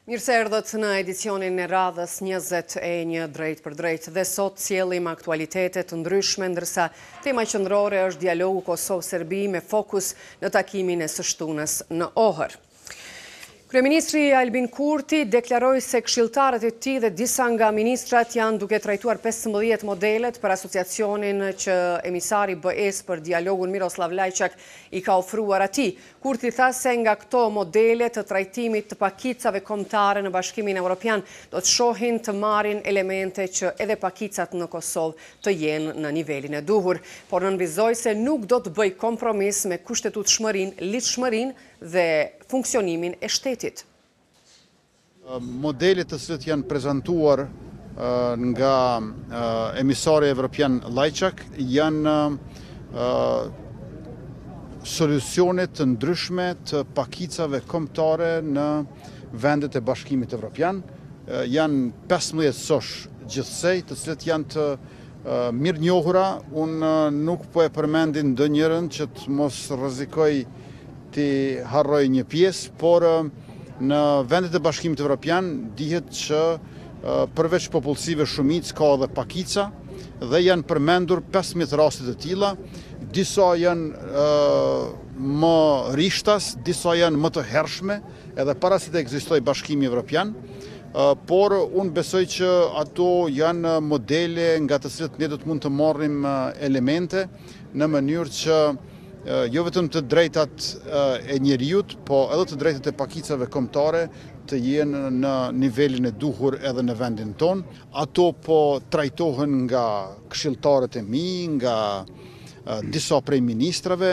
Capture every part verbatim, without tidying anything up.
Mirë se erdhët në edicionin e radhës njëzet e një drejt për drejt dhe sot sjellim aktualitetet të ndryshme, ndërsa tema qendrore është dialogu Kosovë-Serbi me fokus në takimin e së shtunës në Ohër. Kryeministri Albin Kurti deklaroi se këshilltarët e tij dhe disa nga ministrat janë duke trajtuar pesëmbëdhjetë modelet për asociacionin që emisari B E-s për dialogun Miroslav Lajçak i ka ofruar atij. Kurti tha se nga këto modele të trajtimit të pakicave kombëtare në Bashkimin Evropian do të shohin të marrin elemente që edhe pakicat në Kosovë të jenë në nivelin e duhur, por nënvizoi se nuk do të bëj kompromis me kushtetutshmërinë, lidhshmërinë dhe funksionimin e shtetit. Modelet të cilët janë prezantuar nga emisari evropian Lajçak janë solucione të ndryshme të pakicave kombëtare në vendet e Bashkimit Evropian. Janë pesëmbëdhjetë sosh gjithsej, të cilët janë të mirë njohura. Unë nuk po e përmendin ndonjërin që të mos rrezikoj të harroj një pjesë, por në vendet e Bashkimit Evropian dihet që përveç popullsive shumicë ka edhe pakica dhe janë përmendur pesëmbëdhjetë raste të tilla. Disa janë më rishtas, disa janë më të hershme, edhe para se të ekzistojë Bashkimi Evropian, por unë besoj që ato janë modele nga të cilët ne do të mund të marrim elemente në mënyrë që jo vetëm të drejtat e njeriut, po edhe të drejtat e pakicave kombëtare të jenë në nivelin e duhur edhe në vendin ton. Ato po trajtohen nga këshilltarët e mi, nga disa prej ministrave.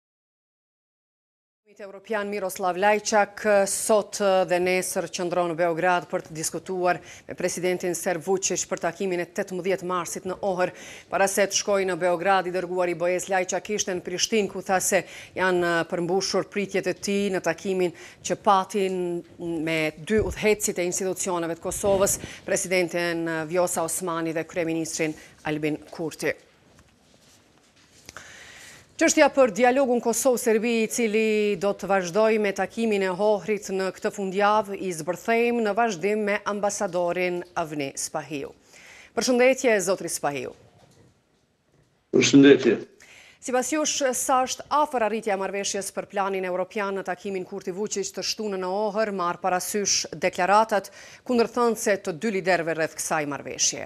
Evropian Miroslav Lajçak sot dhe nesër qëndron në Beograd për të diskutuar me presidentin Serb Vučić për takimin e tetëmbëdhjetë marsit në Ohër. Para se të shkojë në Beograd, i dërguari B E-s Lajçak ishte në Prishtinë, ku tha se janë përmbushur pritjet e tij në takimin që patin me dy udhëheqësit e institucioneve të Kosovës, presidentin Vjosa Osmani dhe kryeministrin Albin Kurti. Çështja për dialogun Kosovë-Serbi, i cili do të vazhdojë me takimin e Ohrit në këtë fundjavë, i zbërthejmë në vazhdim me ambasadorin Avni Spahiu. Përshëndetje, zotri Spahiu. Përshëndetje. Sipas jush, sa është afër arritja e marrëveshjes për planin evropian në takimin Kurti-Vučić të shtunën në Ohër, marr parasysh deklaratat kundërthënëse të dy liderëve rreth kësaj marrëveshje?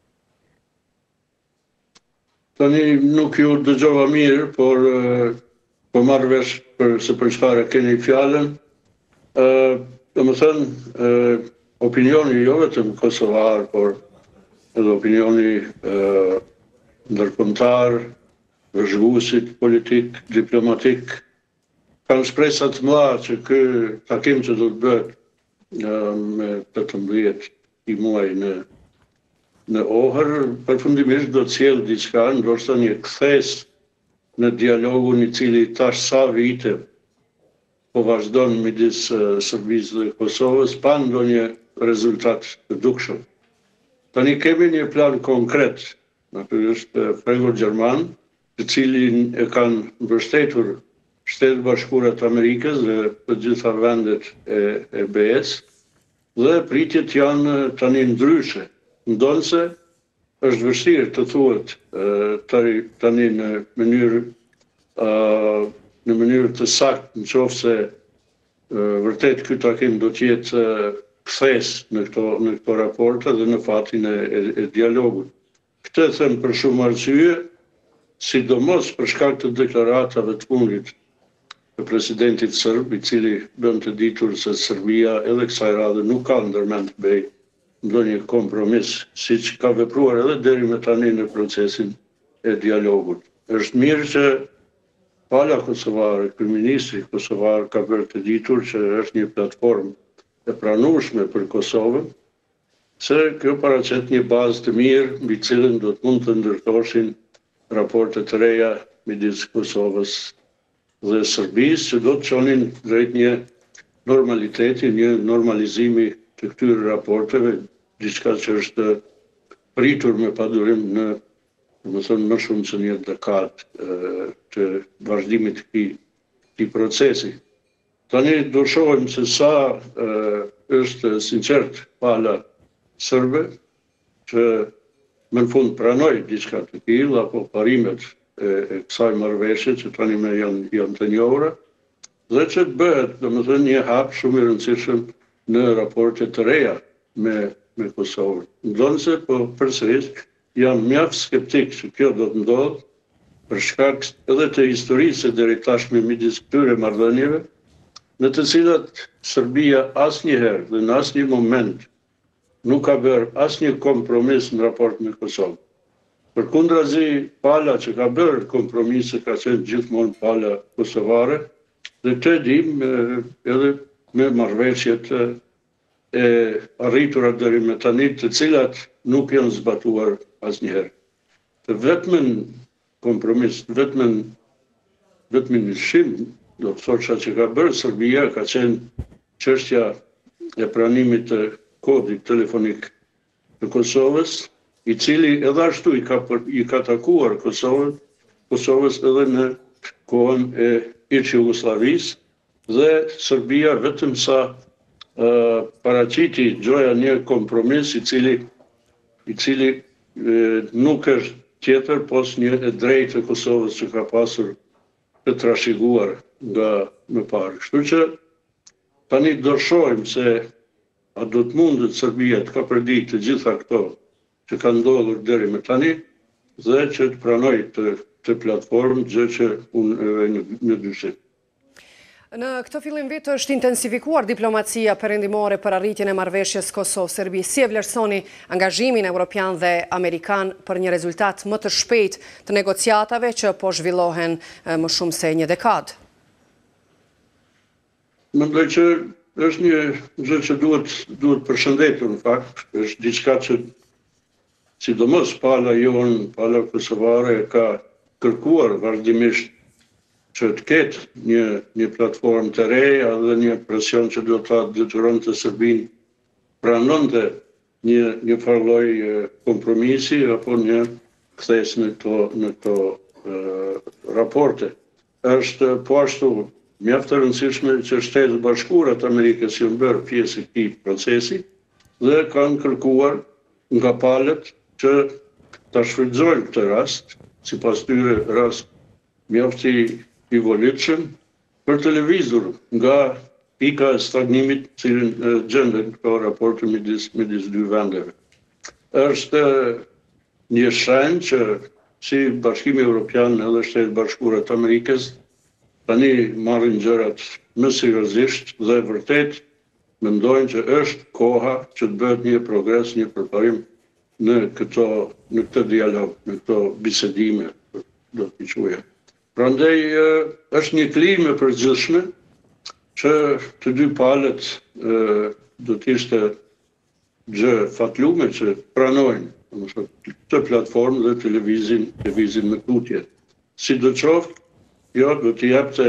Tani nuk ju dëgjova mirë, por po marr vesh për se për çfarë keni fjalën. Domethënë, opinioni jo vetëm kosovar, por edhe opinioni ndërkombëtar, vëzhguesit politik, diplomatik, kanë shpresa të mëdha që ky takim që do të bëhet me tetëmbëdhjetë i muaj në në Ohër, përfundimisht do të sjellë diçka, ndoshta një kthes në dialogun i cili tash sa vite po vazhdon midis Serbisë dhe Kosovës pa ndonjë rezultat të dukshëm. Tani kemi një plan konkret, natyrisht frego-gjerman, të cilin e kanë mbështetur Shtetet Bashkuara të Amerikës dhe të gjitha vendet e, e B E-s, dhe pritjet janë tani ndryshe. Ndonse është vështirë të thuhet tani në mënyrë në mënyrë të saktë nëse vërtet ky takim do të jetë kthes në këto në këto raporte dhe në fatin e, e, e dialogut. Këtë them për shumë arsye, sidomos për shkak të deklaratave të fundit të presidentit serb, i cili bën të ditur se Serbia edhe kësaj radhe nuk ka ndërmend të bëjë ndonjë kompromis, siç ka vepruar edhe deri më tani në procesin e dialogut. Është mirë që pala kosovare, kryeministri kosovar ka bërë të ditur që është një platformë e pranueshme për Kosovën, se kjo paraqet një bazë të mirë mbi cilën do të mund të ndërtoshin raporte të reja midis Kosovës dhe Serbisë, që do të çonin drejt një normaliteti, një normalizimi të këtyre raporteve, diçka që është pritur me padurim në, domethënë, më shumë se një dekadë të vazhdimit të këtij procesi. Tani do shohim se sa është sinqert pala sërbe, që më në fund pranoj diçka të tillë apo parimet e, e kësaj marrëveshje që tani më janë, janë të njohura, dhe që të bëhet, domethënë, një hap shumë i rëndësishëm në raporte të reja me, me Kosovën. Ndonse, po përsëris, jam mjaft skeptik që kjo do të ndodhë për shkak edhe të historisë deri tashme midis këtyre marrëdhënieve, në të cilat Serbia asnjëherë dhe në asnjë moment nuk ka bërë asnjë kompromis në raport me Kosovën. Përkundrazi, pala që ka bërë kompromise ka qenë gjithmonë pala kosovare, dhe të dim edhe me marrëveshjet e arritura deri më tani, të cilat nuk janë zbatuar asnjëherë. Të vetmen kompromis, vetmen vetmen lëshim, do të thosha që ka bërë Serbia, ka qenë çështja e pranimit të kodit telefonik të Kosovës, i cili edhe ashtu i ka, i ka takuar Kosovën, Kosovës edhe në kohën e iç Jugosllavisë, dhe Serbia vetëm sa uh, paraqiti gjoja një kompromis i cili, i cili uh, nuk është tjetër pos një e drejtë e Kosovës që ka pasur të trashëguar nga më parë. Kështu që tani do shohim se a do të mundet Serbia të ka përdiqë të gjitha këto që kanë ndodhur deri më tani dhe që të pranoj të, të platformë, gjë që unë e në, në dyshim. Në këtë fillim vit është intensifikuar diplomacia perëndimore për arritjen e marrëveshjes Kosovë-Serbi. Si e vlerësoni angazhimin evropian dhe amerikan për një rezultat më të shpejt të negociatave që po zhvillohen më shumë se një dekadë? Mendoj që është një gjë që duhet duhet përshëndetur në fakt, është diçka që sidomos pala jon, pala kosovare ka kërkuar vazhdimisht që të ketë një, një platformë të reja dhe një presion që do të detyron të Serbinë pranonte një, një farloj kompromisi apo një kthes në këto, në këto uh, raporte. Është po ashtu mjaft e rëndësishme që Shtetet Bashkuara të Amerikës janë bërë pjesë e këtij procesi dhe kanë kërkuar nga palët që ta shfrytëzojnë këtë rast, sipas tyre rast mjaft i i volitshëm për të lëvizur nga pika e stagnimit cilin gjenden këto raporte midis midis dy vendeve. Është një shenjë që si Bashkimi Evropian edhe Shtetet Bashkuara të Amerikës tani marrin gjërat më seriozisht dhe vërtet mendojnë që është koha që të bëhet një progres, një përparim në këto në këtë dialog, në këto bisedime, do t'i quajë. Prandaj është një klimë e përgjithshme që të dy palët do të ishte gjë fatlume që pranojnë këtë platformë dhe televizin, televizin me tutje. Sidoqoftë, jo do t'i jepte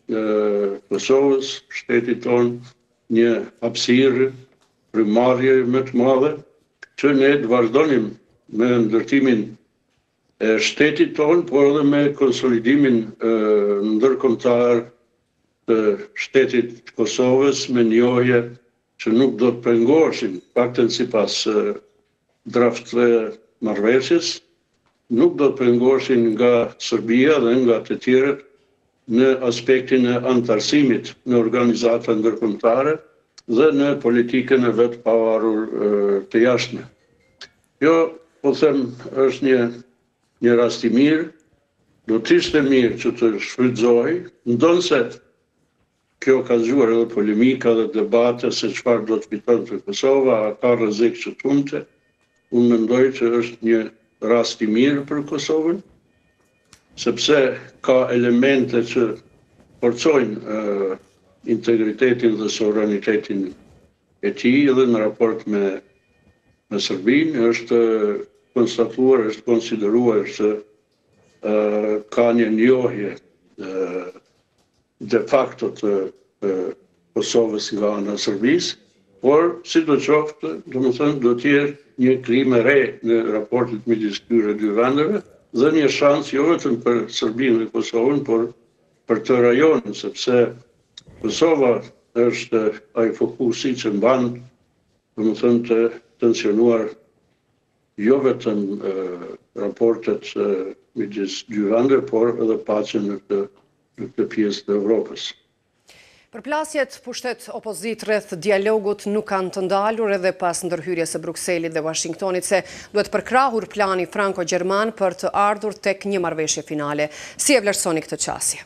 Kosovës, shtetit tonë, një hapësirë primarje më të madhe, që ne të vazhdonim me ndërtimin e shtetit tonë, por edhe me konsolidimin e, ndërkombëtar të shtetit të Kosovës me njohje që nuk do të pengoheshin, paktën sipas draftëve marrëveshjes, nuk do të pengoheshin nga Serbia dhe nga të tjerët në aspektin e antarësimit në organizata ndërkombëtare dhe në politikën e vetë pavarur e, të jashtme. Jo, po them, është një një rast i mirë, do të ishte mirë që të shfrytëzohej, ndonse kjo ka zgjuar edhe polemika dhe debate se çfarë do të fitonte Kosova, a ka rrezik që të humte. Unë mendoj që është një rast i mirë për Kosovën, sepse ka elemente që forcojnë uh, integritetin dhe sovranitetin e tij edhe në raport me, me Serbinë, është konstatuar, është konsideruar se uh, ka një njohje uh, de facto të uh, Kosovës nga ana e Serbisë, por sidoqoftë, domethënë do të jetë një klimë e re në raportet midis këtyre dy vendeve dhe një shans jo vetëm për Serbinë dhe Kosovën, por për të rajonin, sepse Kosova është ai fokusi që mban, domethënë të tensionuar jo vetëm raportet midis dy vendeve, por edhe paqen në këtë, në këtë pjesë të Evropës. Përplasjet pushtet opozit rreth dialogut nuk kanë të ndalur edhe pas ndërhyrjes së Brukselit dhe Washingtonit se duhet përkrahur plani franko-gjerman për të ardhur tek një marrëveshje finale. Si e vlerësoni këtë çështje?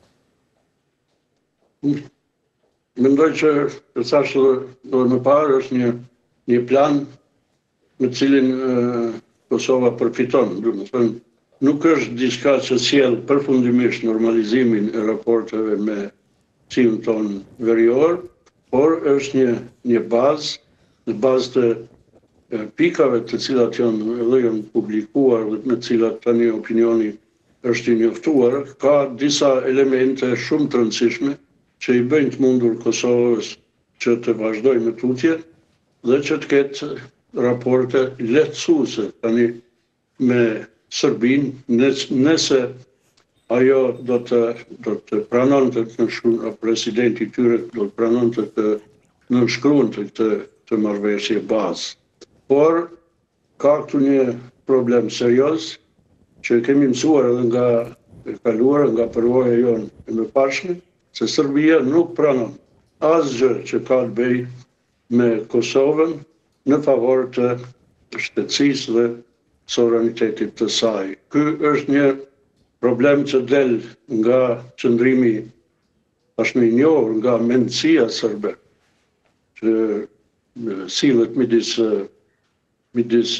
Mendoj që, të thash edhe më parë, është një, një plan në cilin uh, Kosova përfiton. Domethënë, nuk është diçka që sjell përfundimisht normalizimin e raporteve me qim ton verior, por është një, një bazë, në bazë të e, pikave të cilat janë edhe janë publikuar dhe me cilat tani opinioni është i njoftuar, ka disa elemente shumë të rëndësishme që i bëjnë të mundur Kosovës që të vazhdojë me tutje dhe që të ketë raporte lehtësuese tani me Serbinë, nëse ajo do të, do të pranonte të nënshkruan, presidenti i tyre do të pranonte të nënshkruante këtë të marrëveshje bazë. Por ka këtu një problem serioz që kemi mësuar edhe nga e kaluara, nga përvoja jonë e mëparshme, se Serbia nuk pranon asgjë që ka të bëjë me Kosovën në favor të shtetësisë dhe sovranitetit të saj. Ky është një problem që del nga qëndrimi tashmë i njohur nga mendësia serbe, që sillet midis midis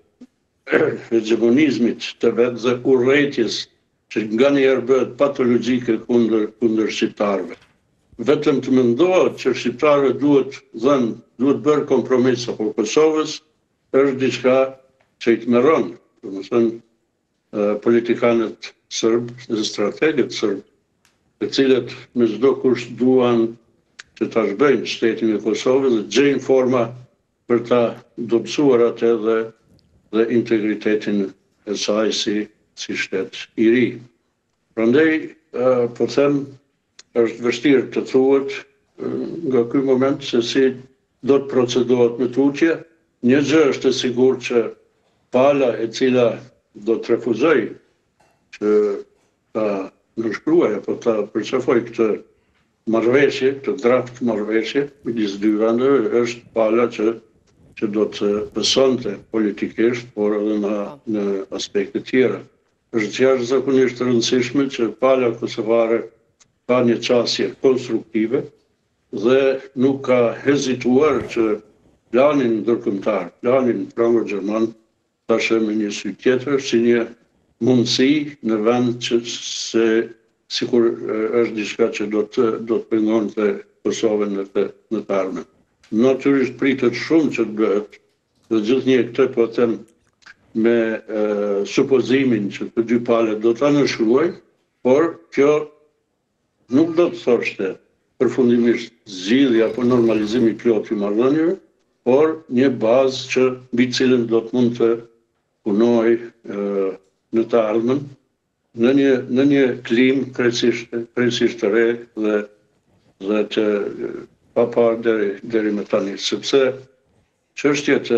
hegemonizmit të vet dhe urrëties që nganjëherë bëhet patologjike kundër kundër shqiptarëve. Vetëm të mendohet që shqiptarëve duhet dhënë, duhet bërë kompromis apo Kosovës, është diçka që i tmerron, domethënë politikanët sërb dhe strategët sërb, të cilët me çdo kusht duan që ta zhbëjnë shtetin e Kosovës dhe gjejnë forma për ta dobësuar atë dhe, dhe integritetin e saj si, si shtet i ri. Prandaj, po them, është vështirë të thuhet nga ky moment se si do të procedohet me tutje. Një gjë është e sigurt që pala e cila do të refuzoj që ta nënshkruaj apo ta përqafoj këtë marrëveshje, këtë draft marrëveshje midis dy vendeve, është pala që që do të besonte politikisht, por edhe në, në aspekte tjera. Është jashtëzakonisht e rëndësishme që pala kosovare ka një qasje konstruktive dhe nuk ka hezituar që planin ndërkombëtar, planin franko-gjerman ta shë me një sy tjetër si një mundësi në vend që se sikur është diçka që do të do të pengonte Kosovën në të në të ardhmen. Natyrisht pritet shumë që të bëhet, dhe gjithnjë këtë po them me e, supozimin që të dy palët do ta nënshkruajnë, por kjo nuk do të thoshte përfundimisht zgjidhje apo normalizimi plot i marrëdhënieve, por një bazë që mbi cilën do të mund të punoj në të ardhmen në një në një klim krejtësisht krejtësisht të re dhe dhe të pa parë deri deri më tani, sepse çështja e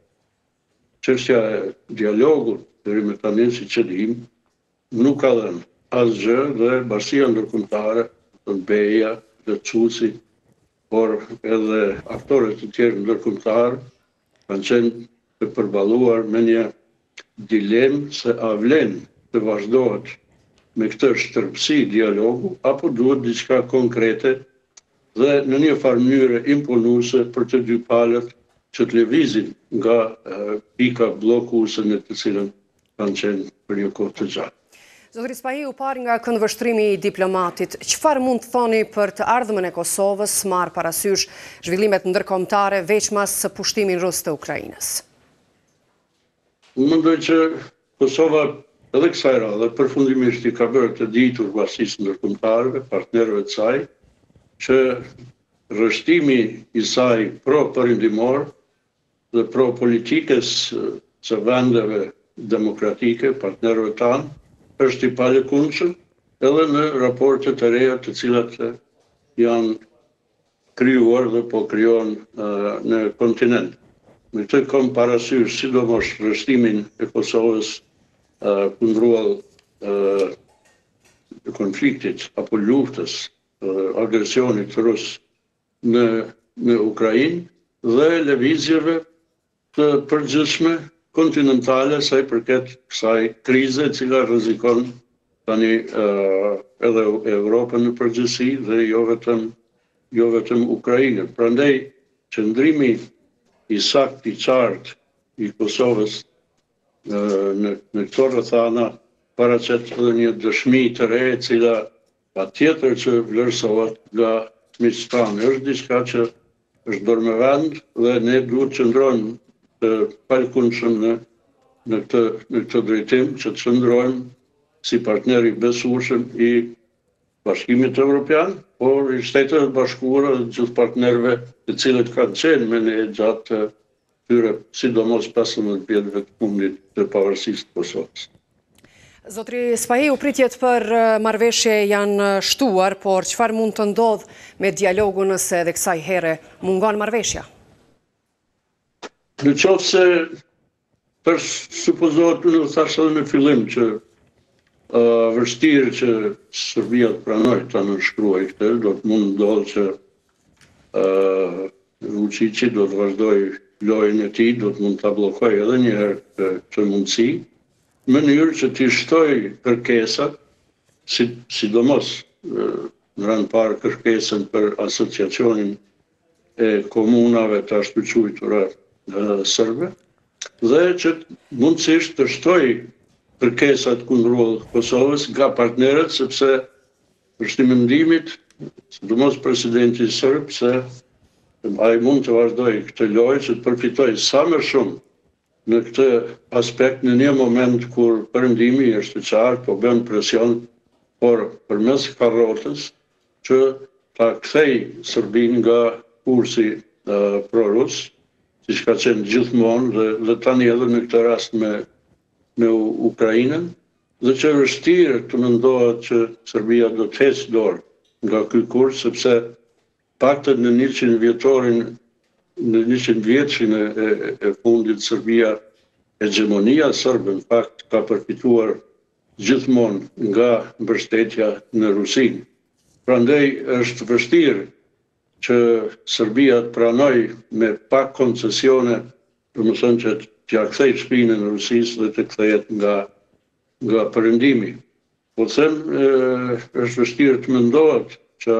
çështja e dialogut deri më tani, siç e dim, nuk ka dhënë asgjë dhe bashkia ndërkombëtare, BE-ja dhe Çusi, por edhe aktorët të tjerë ndërkombëtar kanë qenë të përballuar me një dilemë se a vlen të vazhdohet me këtë shtërpsi dialogu apo duhet diçka konkrete dhe në një farë mënyrë imponuese për të dy palët që të lëvizin nga uh, pika bllokuese në të cilën kanë qenë për një kohë të gjatë. Zotëri Spahi, u parë nga këndvështrimi i diplomatit, çfarë mund të thoni për të ardhmen e Kosovës, marrë parasysh zhvillimet ndërkombëtare veçmas së pushtimin rus të Ukrainës? Unë mendoj që Kosova edhe kësaj radhe përfundimisht i ka bërë të ditur bashkisë ndërkombëtare, partnerëve të saj, që rrështimi i saj pro-perëndimor dhe pro-politikës së vendeve demokratike, partnerëve tanë, është i palekundshëm edhe në raportet e reja të cilat janë krijuar dhe po krijon në kontinent. Me këtë kam parasysh sidomos rrështimin e Kosovës kundruar konfliktit apo luftës, agresionit rus në, në Ukrainë dhe lëvizjeve të përgjithshme kontinentale sa i përket kësaj krize e cila rrezikon tani uh, edhe Evropën në përgjithësi dhe jo vetëm jo vetëm Ukrainën. Prandaj qëndrimi i saktë i qartë i Kosovës uh, në në këto rrethana paraqet edhe një dëshmi të re e cila patjetër që vlerësohet nga miqtë tanë. Është diçka që është dorë me vend dhe ne duhet të qëndrojmë të palkundshëm në në këtë në këtë drejtim që të qëndrojmë si partneri besueshëm i Bashkimit Evropian, por i Shteteve të Bashkuara dhe gjithë partnerëve të cilët kanë qenë me ne gjatë tyre, sidomos pesëmbëdhjetë vjetëve të fundit të pavarësisë të Kosovës. Zotri Spahiu, pritjet për marrëveshje janë shtuar, por çfarë mund të ndodh me dialogun nëse edhe kësaj here mungon marrëveshja? Në qoftë se për supozohet, unë thash edhe në fillim që uh, vështirë që Serbia të pranoj ta nënshkruaj këtë, do të mund ndodhë që uh, Vučići do të vazhdoj lojën e tij, do të mund ta bllokoj edhe një herë këtë mundësi, në mënyrë që t'i shtoj kërkesat, si, sidomos uh, në rand parë kërkesën për asociacionin e komunave të ashtu quajtura sërbe, dhe që mundësisht të shtoj kërkesat kundër Kosovës nga partnerët, sepse për shtimin ndimit, sidomos presidenti sërb, se ai mund të vazhdoj këtë lojë që të përfitoj sa më shumë në këtë aspekt në një moment kur perëndimi është qartë, po bën presion, por përmes karrotës që ta kthej Serbinë nga kursi uh, pro-rus, siç ka qenë gjithmonë dhe, dhe tani edhe në këtë rast me, me Ukrainën, dhe që është vështirë të mendohet që Serbia do të heqë dorë nga ky kurs, sepse paktën në njëqind vjetorin, në njëqind vjetëshin e, e, e fundit Serbia, hegemonia sërbe në fakt ka përfituar gjithmonë nga mbështetja në Rusinë. Prandaj është vështirë që Serbia të pranoj me pak koncesione, do të thënë që t'ia kthej shpinën në Rusisë dhe të kthehet nga nga perëndimi. Po them, e, është vështirë të mendohet që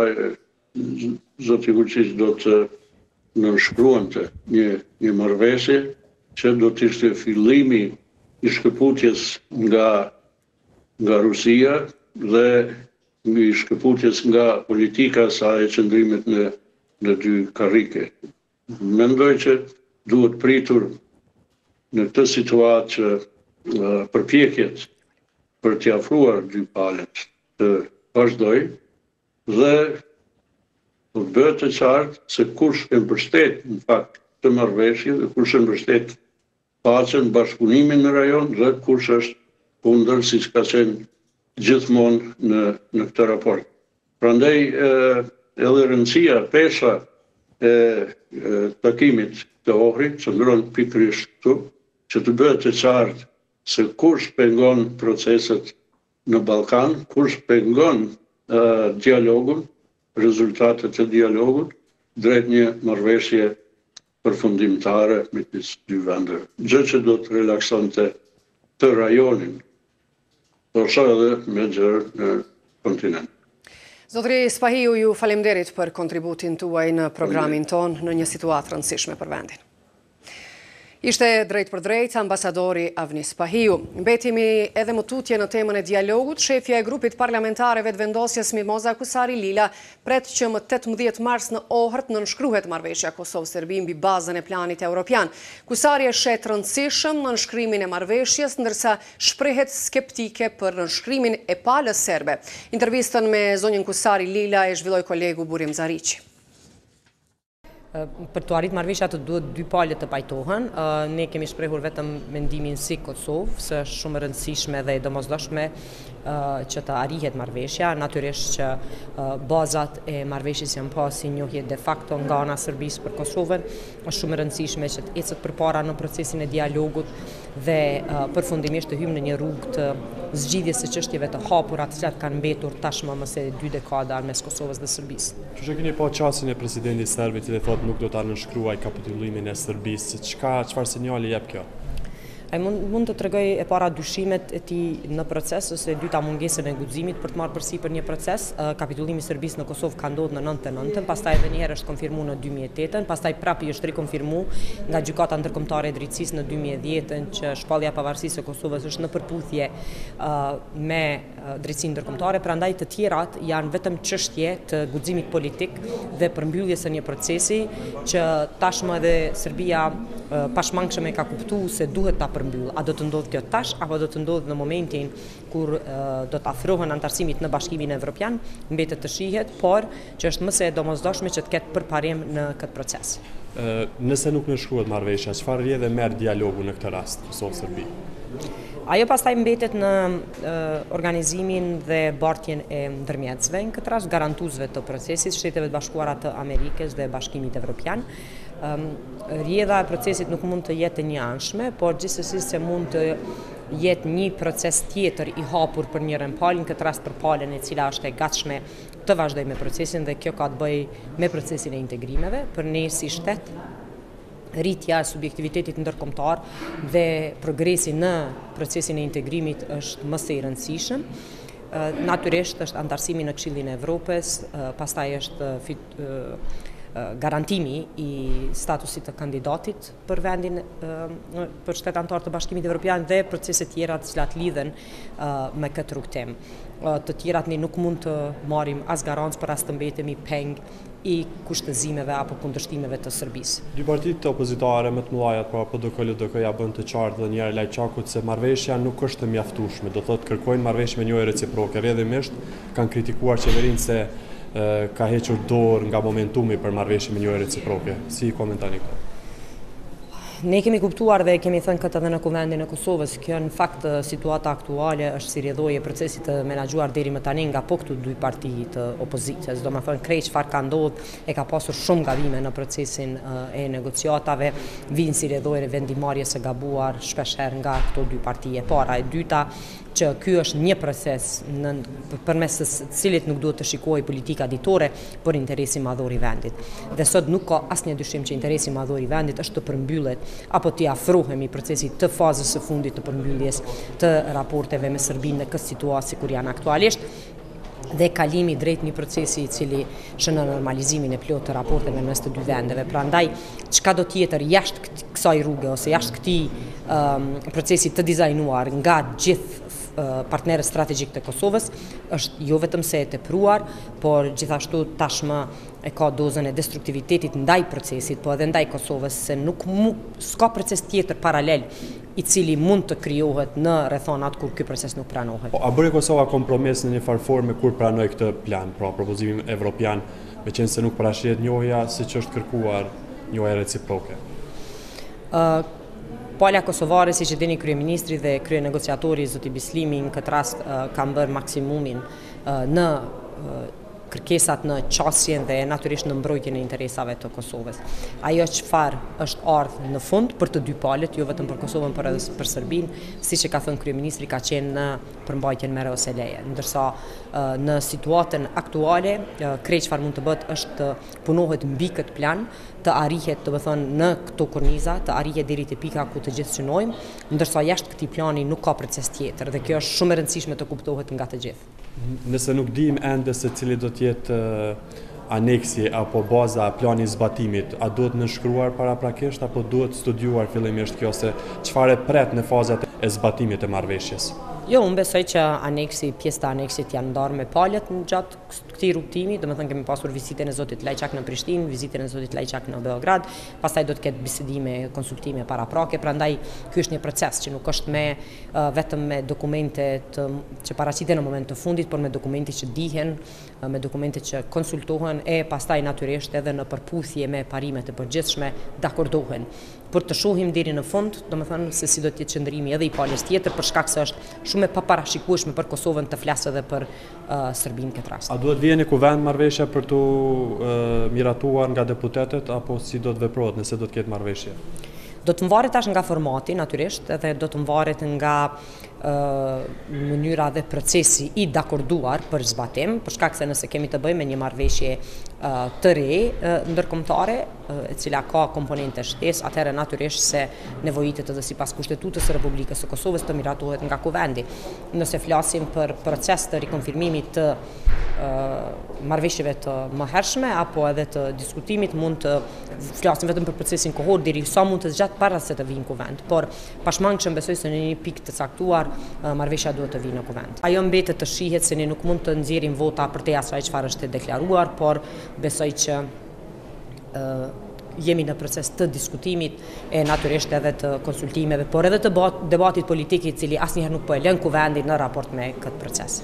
zoti Vučić do të nënshkruante një një marrëveshje që do të ishte fillimi i shkëputjes nga nga Rusia dhe i shkëputjes nga politika e saj e qëndrimit në në dy karrike. Mendoj që duhet pritur në këtë situatë që uh, përpjekjet për t'i afruar dy palët të vazhdoj dhe të bëhet të qartë se kush e mbështet në fakt të marrëveshje dhe kush e mbështet paqen, bashkëpunimin në rajon dhe kush është kundër, siç ka qenë gjithmonë në në këtë raport. Prandaj uh, edhe rëndësia, pesha e, e takimit të Ohrit qëndron pikërisht këtu, që të bëhet të qartë se kush pengon proceset në Ballkan, kush pengon uh, dialogun, rezultatet e dialogut drejt një marrëveshje përfundimtare midis dy vendeve. Gjë që do të relaksonte të rajonin, ndoshta edhe me gjërë në kontinent. Zotri Spahiu, ju faleminderit për kontributin tuaj në programin ton në një situatë rëndësishme për vendin. Ishte drejt për drejt ambasadori Avni Spahiu. Mbetemi edhe më tutje në temën e dialogut. Shefja e grupit parlamentare vetëvendosjes Mimoza Kusari Lila pret që më tetëmbëdhjetë mars në Ohërt nënshkruhet marrëveshja Kosovë-Serbi mbi bazën e planit evropian. Kusari e shet rëndësishëm nënshkrimin e marrëveshjes, ndërsa shprehet skeptike për nënshkrimin e palës serbe. Intervistën me zonjën Kusari Lila e zhvilloi kolegu Burim Zariqi. Për të arritur marrëveshja të duhet dy palët të pajtohen. Ne kemi shprehur vetëm mendimin si Kosovë, se është shumë e rëndësishme dhe e domosdoshme që të arrihet marrëveshja, natyrisht që bazat e marrëveshjes janë pasi njohje de facto nga ana e Serbisë për Kosovën, është shumë e rëndësishme që të ecet përpara në procesin e dialogut dhe përfundimisht të hymë në një rrugë të zgjidhjes së çështjeve të hapura të cilat kanë mbetur tashmë më se dy dekada mes Kosovës dhe Serbisë. Që që keni po qasin e presidentit Serbit i dhe thotë nuk do ta nënshkruaj kapitullimin e Serbisë, çka çfarë sinjali jep kjo? Ai mund, mund të tregoj e para dyshimet e tij në proces ose e dyta mungesën e guximit për të marrë përsipër një proces. Kapitullimi i Serbisë në Kosovë ka ndodhur në nëntëdhjetë, pastaj edhe një herë është konfirmuar në dy mijë e tetë, pastaj prapë është rikonfirmuar nga Gjykata Ndërkombëtare e Drejtësisë në dy mijë e dhjetë që shpallja e pavarësisë së Kosovës është në përputhje uh, me drejtësinë ndërkombëtare, prandaj të tjerat janë vetëm çështje të guximit politik dhe përmbylljes së një procesi që tashmë edhe Serbia uh, pashmangshëm e ka kuptuar se duhet ta përmbyll. A do të ndodhë kjo tash apo do të ndodhë në momentin kur uh, do të afrohen antarësimit në Bashkimin Evropian, mbetet të shihet, por që është më se domosdoshme që të ketë përparim në këtë proces. Uh, nëse nuk nënshkruhet marrëveshja, çfarë rrjedhë merr dialogu në këtë rast Kosovë-Serbi? Ajo pastaj mbetet në uh, organizimin dhe bartjen e ndërmjetësve, në këtë rast garantuesve të procesit, Shteteve të Bashkuara të Amerikës dhe Bashkimit Evropian. Um, rrjedha e procesit nuk mund të jetë e njëanshme, por gjithsesi se mund të jetë një proces tjetër i hapur për njërin palë, në këtë rast për palën e cila është e gatshme të vazhdojë me procesin dhe kjo ka të bëjë me procesin e integrimeve për ne si shtet. Rritja e subjektivitetit ndërkombëtar dhe progresi në procesin e integrimit është më së i rëndësishëm. Natyrisht është antarësimi në Këshillin e Evropës, pastaj është fit, garantimi i statusit të kandidatit për vendin për shtet antar të Bashkimit Evropian dhe procese tjera të cilat lidhen me këtë rrugtim. Të tjerat ne nuk mund të marrim as garancë për as të mbetemi peng i kushtëzimeve apo kundërshtimeve të Serbisë. Dy partitë opozitare më të mëdha, pra P D K L D K ja bën të qartë dhe njëri Lajçakut se marrëveshja nuk është e mjaftueshme, do thotë kërkojnë marrëveshje me njohje reciproke. Rrjedhimisht kanë kritikuar qeverinë se e, ka hequr dorë nga momentumi për marrëveshje me njohje reciproke. Si komentoni këtë? Ne kemi kuptuar dhe kemi thënë këtë edhe në Kuvendin e Kosovës, kjo në fakt situata aktuale është si rrjedhoi e procesit të menaxhuar deri më tani nga po këtu dy parti të opozitës. Do të thënë krejt çfarë ka ndodhur e ka pasur shumë gabime në procesin e negociatave, vinë si rrjedhoi e vendimarrjes së gabuar shpeshherë nga këto dy parti. E para, e dyta që ky është një proces në përmes të cilit nuk duhet të shikojë politika ditore, por interesi madhor i vendit. Dhe sot nuk ka asnjë dyshim që interesi madhor i vendit është të përmbyllet apo të afrohemi procesit të fazës së fundit të përmbylljes të raporteve me Serbinë në këtë situatë si kur janë aktualisht dhe kalimi drejt një procesi i cili shënon normalizimin e plotë të raporteve mes të dy vendeve. Prandaj, çka do tjetër jashtë kësaj rruge ose jashtë këtij um, procesi të dizajnuar nga gjithë partnerët strategjik të Kosovës është jo vetëm se e tepruar, por gjithashtu tashmë e ka dozën e destruktivitetit ndaj procesit, po edhe ndaj Kosovës, se nuk mu, s'ka proces tjetër paralel i cili mund të krijohet në rrethonat kur ky proces nuk pranohet. Po, a bëri Kosova kompromis në një farë forme kur pranoi këtë plan, pra propozimin evropian, meqense nuk parashihet njohja siç është kërkuar njohja reciproke? Uh, Palja kosovare, si që dini kryeministri dhe kryenegociatori zoti Bislimi në këtë rast uh, kanë bërë maksimumin uh, në uh, kërkesat në qasjen dhe natyrisht në mbrojtjen e interesave të Kosovës. Ajo çfarë është ardhur në fund për të dy palët, jo vetëm për Kosovën, por edhe për Serbinë, siç e ka thënë kryeministri, ka qenë në përmbajtjen me ose leje. Ndërsa në situatën aktuale, krejt çfarë mund të bëhet është të punohet mbi këtë plan, të arrihet, do të thonë, në këto korniza, të arrihet deri te pika ku të gjithë synojmë, ndërsa jashtë këtij plani nuk ka proces tjetër dhe kjo është shumë e rëndësishme të kuptohet nga të gjithë. Nëse nuk dim ende se cili do të jetë uh, aneksi apo baza plani zbatimit, a duhet nënshkruar paraprakisht apo duhet studiuar fillimisht kjo se çfarë pret në fazat e zbatimit të marrëveshjes? Jo, unë besoj që aneksi, pjesë të aneksit janë ndarë me palët në gjatë këtij rrugtimi, do të thënë kemi pasur vizitën e zotit Lajçak në Prishtinë, vizitën e zotit Lajçak në Beograd, pastaj do të ketë bisedime, konsultime paraprake, prandaj ky është një proces që nuk është me uh, vetëm me dokumente të, që paraqiten në moment të fundit, por me dokumente që dihen, uh, me dokumente që konsultohen e pastaj natyrisht edhe në përputhje me parimet e përgjithshme dakordohen. Për të shohim deri në fund, do të thënë se si do të jetë qëndrimi edhe i palës tjetër, për shkak se është shumë e paparashikueshme për Kosovën, të flasë edhe për uh, Serbinë këtë rast. A duhet vjen në kuvend marrëveshja për të uh, miratuar nga deputetet, apo si do të veprohet nëse do të ketë marrëveshje? Do të mvaret tash nga formati, natyrisht, edhe do të mvaret nga uh, mënyra dhe procesi i dakorduar për zbatim, për shkak se nëse kemi të bëjmë me një marrëveshje uh, të re uh, ndërkombëtare, uh, e cila ka komponente shtesë, atëherë natyrisht se nevojitet edhe sipas Kushtetutës së Republikës së Kosovës të miratohet nga kuvendi. Nëse flasim për proces të rikonfirmimit të uh, marrëveshjeve të mëhershme apo edhe të diskutimit, mund të flasim vetëm për procesin kohor deri sa mund të zgjat para se të vinë në kuvend, por pashmangshëm besoj se në një pikë të caktuar marrëveshja duhet të vinë në kuvend. Ajo mbetet të shihet se ne nuk mund të nxjerrim vota përtej asaj çfarë është deklaruar, por besoj që uh, jemi në proces të diskutimit e natyrisht edhe të konsultimeve, por edhe të debatit politik i cili asnjëherë nuk po e lën kuvendin në raport me këtë proces.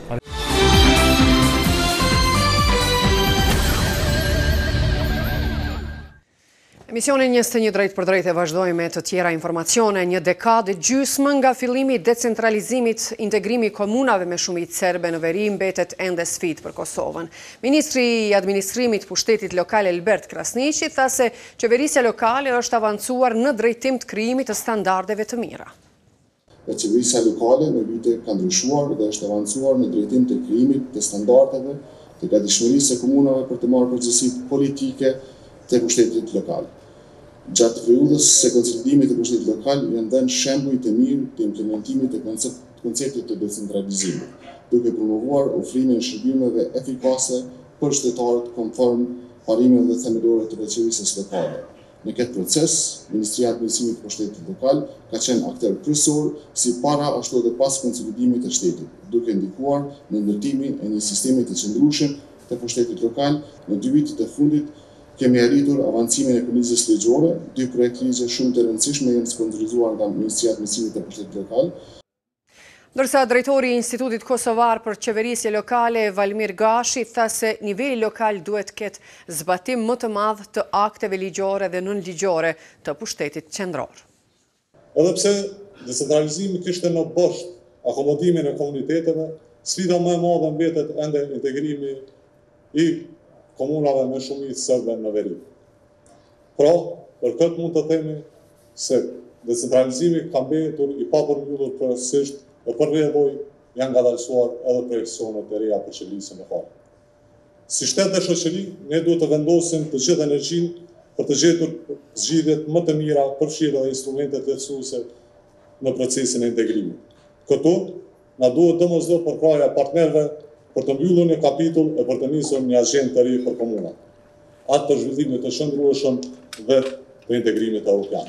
Emisionin njëzet e një drejt për drejt e vazhdoj me të tjera informacione. Një dekadë gjysmë nga fillimi i decentralizimit, integrimi i komunave me shumicë serbe në veri mbetet ende sfidë për Kosovën. Ministri i administrimit pushtetit lokal Elbert Krasniqi tha se qeverisja lokale është avancuar në drejtim të krijimit të standardeve të mira. Qeverisja lokale me vite ka ndryshuar dhe është avancuar në drejtim të krijimit të standardeve të gatishmërisë së komunave për të marrë përgjegjësitë politike të pushtetit lokal. Gjatë periudhës së konsolidimit të pushtetit lokal janë dhënë shembuj të mirë të implementimit të konceptit të decentralizimit, duke promovuar ofrimin e shërbimeve efikase për qytetarët konform parimeve dhe themelore të qeverisjes lokale. Në këtë proces, Ministria e Administrimit të Pushtetit Lokal ka qenë aktor kryesor si para ashtu edhe pas konsolidimit të shtetit, duke ndikuar në ndërtimin e një sistemi të qëndrueshëm të pushtetit lokal. Në dy vitet e fundit kemi arritur avancimin e kornizës ligjore, dy projekte ligje shumë të rëndësishme janë sponsorizuar nga Ministria e Administrimit të Pushtetit Lokal. Ndërsa drejtori i Institutit Kosovar për Qeverisje Lokale, Valmir Gashi, tha se niveli lokal duhet ketë zbatim më të madh të akteve ligjore dhe nënligjore të pushtetit qendror. Edhe pse decentralizimi kishte në bosht akomodimin e komuniteteve, sfida më e madhe mbetet ende integrimi i komunave me shumicë serbe në veri. Pra, për këtë mund të themi se decentralizimi ka mbetur i papërmbyllur procesisht dhe për nevoj janë ngadalësuar edhe projekcionet e reja për qeverisjen lokale. Si shtet dhe shoqëri, ne duhet të vendosim të gjithë energjinë për të gjetur zgjidhjet më të mira, përfshirë edhe instrumentet lehtësuese në procesin e integrimit. Këtu na duhet domosdoshmë përkraja partnerëve për të mbyllur një kapitull e për të nisur një agjendë të re për komunat, atë të zhvillimit të qëndrueshëm dhe të integrimit evropian.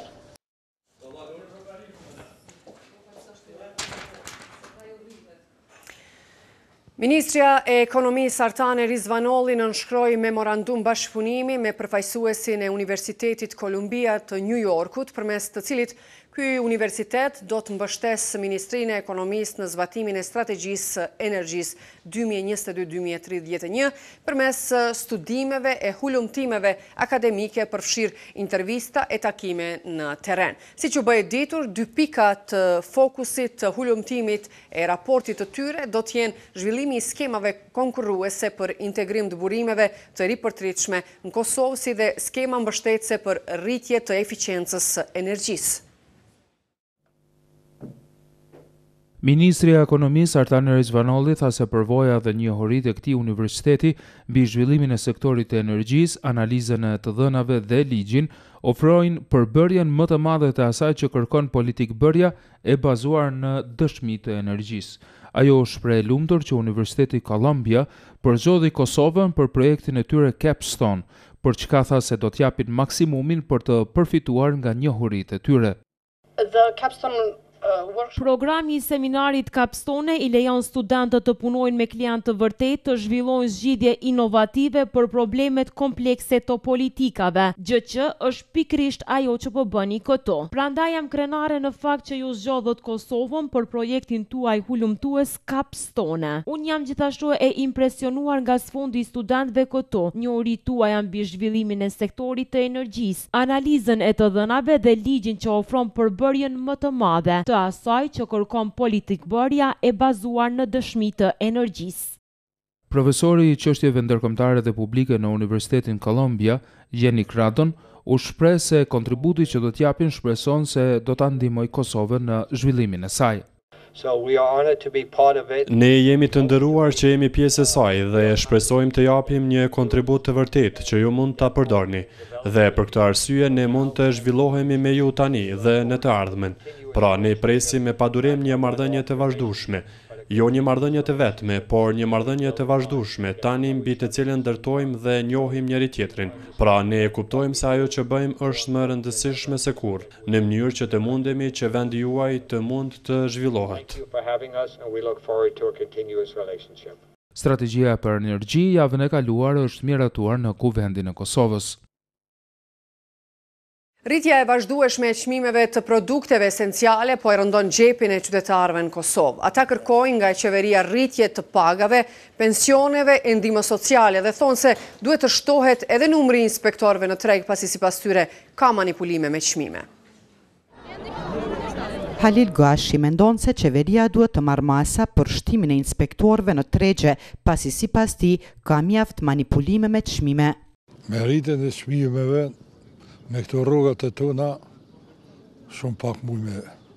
Ministria e Ekonomisë Artane Rizvanolli nënshkroi memorandum bashkëpunimi me përfaqësuesin e Universitetit Columbia të New Yorkut, përmes të cilit ky universitet do të mbështesë Ministrinë e Ekonomisë në zbatimin e strategjisë energjisë dy mijë e njëzet e dy deri në dy mijë e tridhjetë e një përmes studimeve e hulumtimeve akademike, përfshirë intervista e takime në terren. Siç u bëhet ditur, dy pikat të fokusit të hulumtimit e raportit të tyre do të jenë zhvillimi i skemave konkurruese për integrim të burimeve të ripërtritshme në Kosovë, si dhe skema mbështetëse për rritje të eficiencës së energjisë. Ministri i Ekonomisë Artane Rizvanolli tha se përvoja dhe njohuritë e këtij universiteti mbi zhvillimin e sektorit të energjisë, analizën e të dhënave dhe ligjin ofrojnë përbërjen më të madhe të asaj që kërkon politikbërja e bazuar në dëshmi të energjisë. Ajo shpreh lumtur që Universiteti Columbia përzgjodhi Kosovën për projektin e tyre Capstone, për çka tha se do t'japin maksimumin për të përfituar nga njohuritë e tyre. The Capstone Programi i seminarit Capstone i lejon studentët të punojnë me klientë të vërtet, të zhvillojnë zgjidhje inovative për problemet komplekse të politikave, gjë që është pikrisht ajo që po bëni këto. Prandaj jam krenare në fakt që ju zgjodhët Kosovën për projektin tuaj hulumtues Capstone. Unë jam gjithashtu e impresionuar nga sfondi i studentëve këto, njohuritë tuaja mbi zhvillimin e sektorit të energjisë, analizën e të dhënave dhe ligjin që ofron përbërjen më të madhe të të asaj që kërkon politikbërja e bazuar në dëshmi të energjisë. Profesori i çështjeve ndërkombëtare dhe publike në Universitetin Columbia, Jenny Cradon, u shpreh se kontributi që do t'japin shpreson se do ta ndihmojë Kosovën në zhvillimin e saj. Ne jemi të nderuar që jemi pjesë e saj dhe shpresojmë të japim një kontribut të vërtet që ju mund ta përdorni. Dhe për këtë arsye ne mund të zhvillohemi me ju tani dhe në të ardhmen. Pra ne presim me padurim një marrëdhënie të vazhdueshme. Jo një marrëdhënie të vetme, por një marrëdhënie të vazhdueshme, tani mbi të cilën ndërtojmë dhe njohim njëri tjetrin. Pra ne e kuptojmë se ajo që bëjmë është më rëndësishme se kurrë, në mënyrë që të mundemi që vendi juaj të mund të zhvillohet. Strategjia për energji javën e kaluar është miratuar në Kuvendin e Kosovës. Rritja e vazhdueshme e çmimeve të produkteve esenciale po e rëndon xhepin e qytetarëve në Kosovë. Ata kërkojnë nga qeveria rritje të pagave, pensioneve e ndihmë sociale dhe thonë se duhet të shtohet edhe numri i inspektorëve në treg pasi sipas tyre ka manipulime me çmime. Halil Gashi mendon se qeveria duhet të marrë masa për shtimin e inspektorëve në tregje, pasi sipas tij ka mjaft manipulime me çmime. Me rritjen e çmimeve me këto rrogat e tona, shumë pak muj me,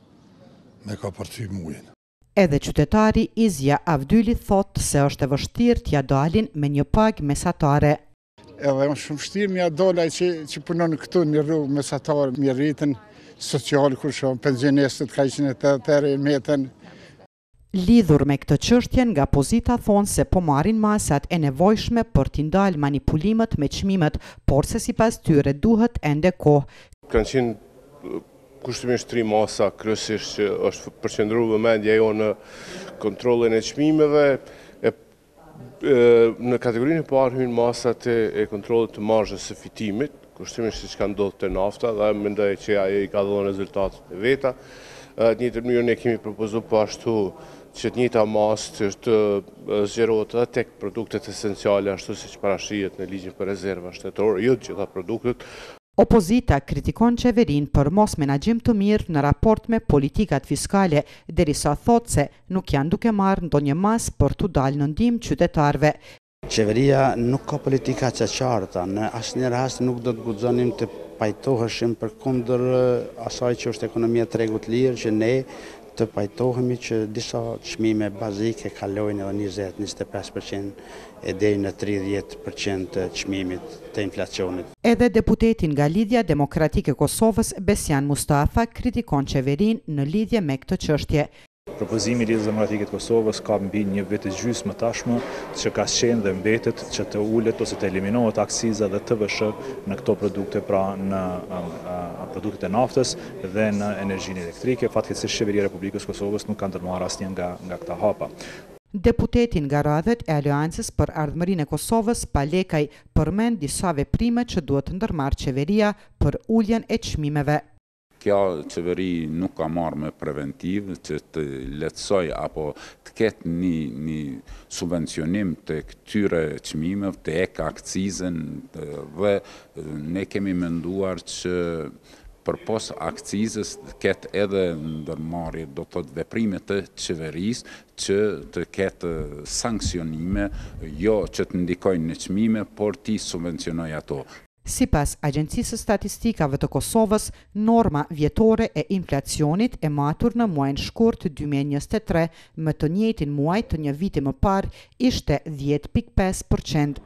me ka përcy mujin. Edhe qytetari Izja Avdyli thot se është e vështirë t'ja dalin me një pagë mesatare. Edhe është shumë vështirë m'ja dalaj që, që punon këtu një rrugë mesatare, një rritën social, kur shumë pensionistët ka ishin e të tërë metën. Lidhur me këtë çështje, nga Pozita thonë se po marrin masat e nevojshme për t'i ndalë manipulimet me çmimet, por se sipas tyre duhet ende kohë. Kanë qenë kushtimisht tri masa kryesisht që është përqendruar vëmendja jo në kontrollin e çmimeve, e, e, në kategorinë e parë hyn masat e, e kontrollit të marzhës së fitimit, kushtimisht siç ka ndodhur te nafta dhe mendoj që ajo i ka dhënë rezultatet e veta. Në një të mënyrë ne kemi propozuar po ashtu që të njëjta masë të zgjerohet edhe tek produktet esenciale ashtu siç parashihet në ligjin për rezerva shtetërore, jo të gjitha produktet. Opozita kritikon qeverinë për mos menaxhim të mirë në raport me politikat fiskale, derisa thotë se nuk janë duke marrë ndonjë mas për t'u dalë në ndihmë qytetarëve. Qeveria nuk ka politika të qarta, në asnjë rast nuk do të guxonim të pajtoheshim përkundër asaj që është ekonomia tregut lirë, që ne të pajtohemi që disa çmime bazike kalojnë edhe njëzet njëzet e pesë përqind e deri në tridhjetë përqind të çmimit të inflacionit. Edhe deputeti nga Lidhja Demokratike e Kosovës, Besjan Mustafa, kritikon qeverinë në lidhje me këtë çështje. Propozimi i Lidhjes Demokratike të Kosovës ka mbi një vit e gjysmë tashmë që ka qenë dhe mbetet që të ulet ose të eliminohet akciza dhe T V S në këto produkte, pra në produktet e naftës dhe në energjinë elektrike. Fatkeqësisht qeveria e Republikës Kosovës nuk ka ndërmarrë asnjë nga nga këta hapa. Deputeti nga radhët e Aleancës për Ardhmërinë e Kosovës, Palekaj, përmend disa veprime që duhet të ndërmarrë qeveria për uljen e çmimeve. Kjo qeveri nuk ka marrë me preventiv që të lehtësoj apo të ketë një, një subvencionim të këtyre çmimeve, të ek akcizën dhe ne kemi menduar që përpos akcizës të ketë edhe ndërmarrje do të thotë veprime të qeverisë që të ketë sanksionime, jo që të ndikojnë në çmime, por ti subvencionoj ato. Sipas Agjencisë Statistikave të Kosovës, norma vjetore e inflacionit e matur në muajin shkurt dy mijë e njëzet e tre me të njëjtin muaj të një viti më parë ishte dhjetë pikë pesë përqind.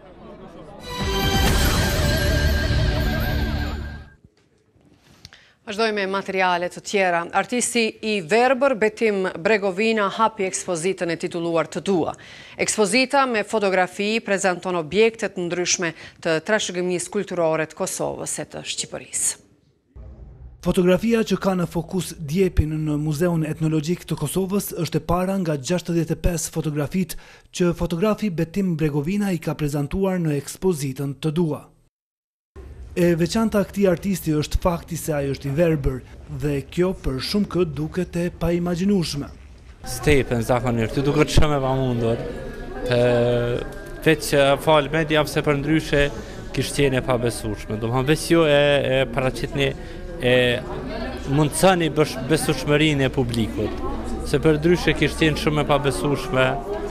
Vazhdojmë me materiale të tjera. Artisti i verbër Betim Bregovina hapi ekspozitën e titulluar Të dua. Ekspozita me fotografi prezanton objekte të ndryshme të trashëgimisë kulturore të Kosovës e të Shqipërisë. Fotografia që ka në fokus Djepin në Muzeun Etnologjik të Kosovës është e para nga gjashtëdhjetë e pesë fotografit që fotografi Betim Bregovina i ka prezantuar në ekspozitën Të dua. E veçanta këtij artisti është fakti se ai është i verbër dhe kjo për shumë këtë duket e paimagjinueshme. Stepen zakonisht, ty duket shumë e pamundur. Veç që fal media pse për ndryshe kishte qenë e pabesueshme. Domethënë veç jo e, e paraqitni e mundësani besueshmërinë e publikut, se për ndryshe kishte qenë shumë e pabesueshme,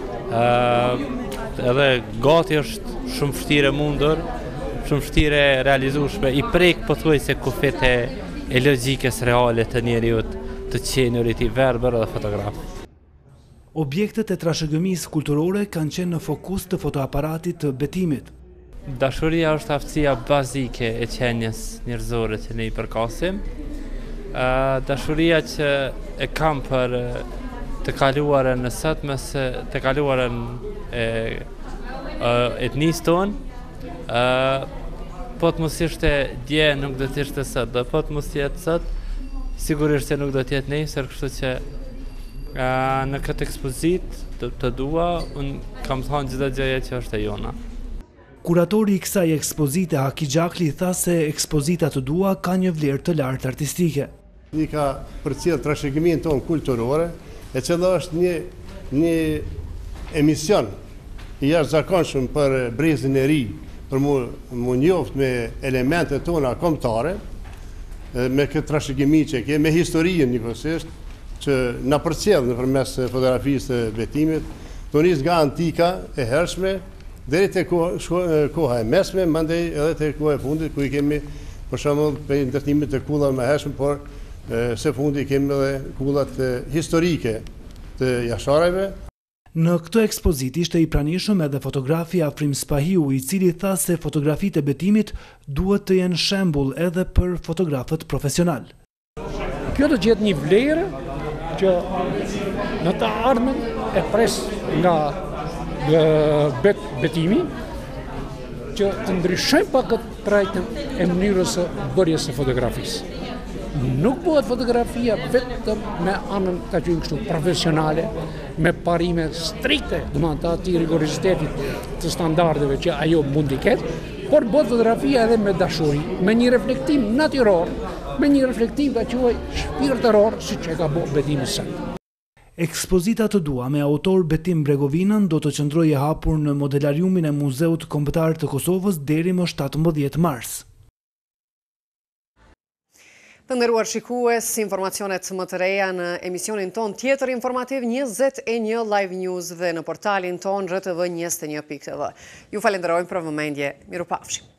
edhe gati është shumë vështirë e mundur, shumë vështirë e realizueshme, i prek pothuajse kufete e logjikës reale të njeriut, të qenurit i verbër dhe fotograf. Objektet e trashëgimisë kulturore kanë qenë në fokus të fotoaparatit të betimit. Dashuria është aftësia bazike e qenjes njerëzore që ne i përkasim. Dashuria që e kam për të kaluarën në sotme, të kaluarën e etnisë tonë, po të mos ishte dje nuk do të ishte sot, dhe po të mos jetë sot, sigurisht se nuk do të jetë nesër, kështu që në këtë ekspozit të dua, unë kam thënë çdo gjë që është e jona. Kuratori i kësaj ekspozite, Haki Gjakli, tha se ekspozita të dua ka një vlerë të lartë artistike. I ka përcjell trashëgiminë tonë kulturore, e cila është një, një emision i jashtëzakonshëm për brezin e ri, për mu, mu njoft me elementet tona kombëtare, me këtë trashëgimi që ke, me historinë njëkohësisht, që na përcjell nëpërmes fotografisë të betimit, të nis nga antika e hershme, deri te koha e mesme, mandej edhe te koha e fundit, ku i kemi për shembull për ndërtimet e kullave më hershme, por së fundi kemi edhe kullat historike të jashareve. Në këtë ekspozit ishte i pranishëm edhe fotografi Afrim Spahiu, i cili tha se fotografitë e betimit duhet të jenë shembull edhe për fotografët profesional. Kjo do të jetë një vlerë që në të ardhmen e pres nga bet, betimi, që të ndryshojmë pak këtë trajtën e mënyrës së bërjes së fotografisë. Nuk bëhet fotografia vetëm me anën të qenë kështu profesionale, me parime strikte, do të thotë aty rigorizitetit të standardeve që ajo mund të ketë, por bëhet fotografia edhe me dashuri, me një reflektim natyror, me një reflektim të quaj shpirtëror, siç e ka bërë betimi sot. Ekspozita të dua me autor Betim Bregovinën do të qëndrojë e hapur në modelariumin e Muzeut Kombëtar të Kosovës deri më shtatëmbëdhjetë mars. Të nderuar shikues, informacionet më të reja në emisionin ton tjetër informativ njëzet e një Live News dhe në portalin ton r t v njëzet e një pikë t v. Ju falenderojmë për vëmendje. Mirupafshim.